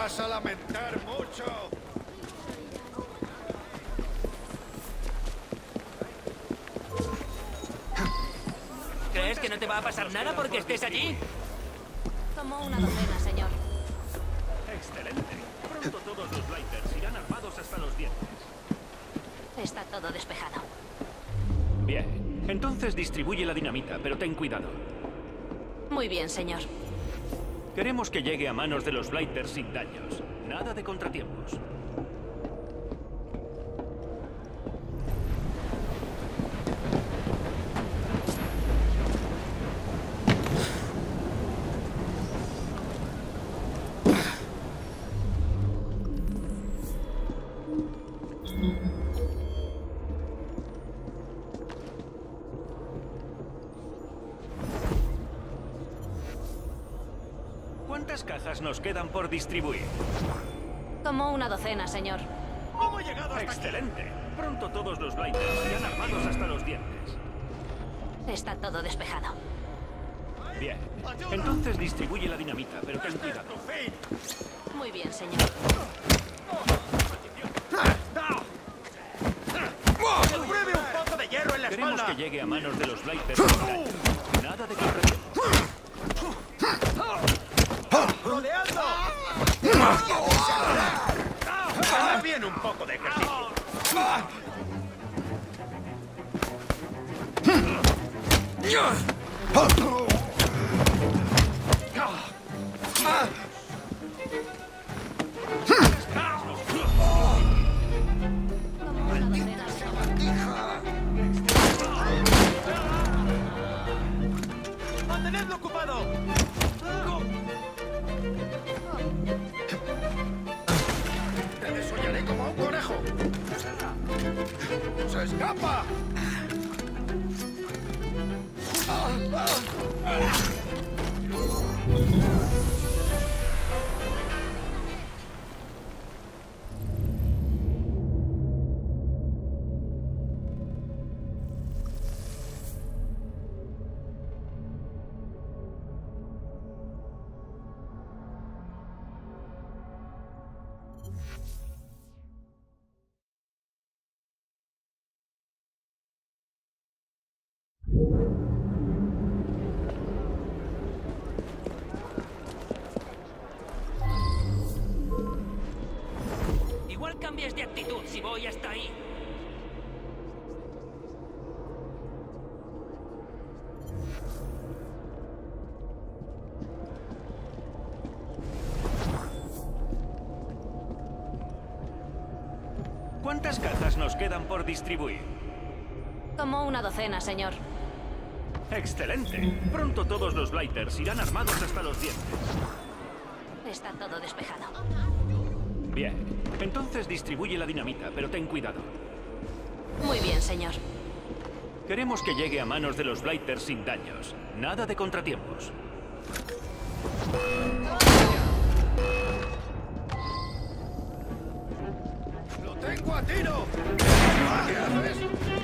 vas a lamentar mucho. ¿Crees que no te va a pasar nada porque estés allí? Como una docena, señor. Excelente. Pronto todos los Blighters irán armados hasta los dientes. Está todo despejado. Bien. Entonces distribuye la dinamita, pero ten cuidado. Muy bien, señor. Queremos que llegue a manos de los Blighters sin daños. Nada de contratiempos. ¿Cuántas cajas nos quedan por distribuir? Como una docena, señor. ¿Cómo he llegado hasta ¡Excelente! Pronto todos los Blighters irán armados hasta los dientes. Está todo despejado. Bien. Entonces distribuye la dinamita, pero ten cuidado. Muy bien, señor. ¡Pruebe un poco de hierro en la Queremos espalda! que llegue a manos de los Blighters sin daños. Nada de contratiempos. ¡Rodeando! ¡Haga bien un poco de ejercicio! Como una docena, señor. ¡Mantenedlo ocupado! ¡Te desollaré como a un conejo! ¡Se escapa! Igual cambies de actitud si voy hasta ahí. ¿Cuántas cajas nos quedan por distribuir? Como una docena, señor. ¡Excelente! Pronto todos los Blighters irán armados hasta los dientes. Está todo despejado. Bien. Entonces distribuye la dinamita, pero ten cuidado. Muy bien, señor. Queremos que llegue a manos de los Blighters sin daños. Nada de contratiempos. ¡Lo tengo a tiro! ¿Qué haces?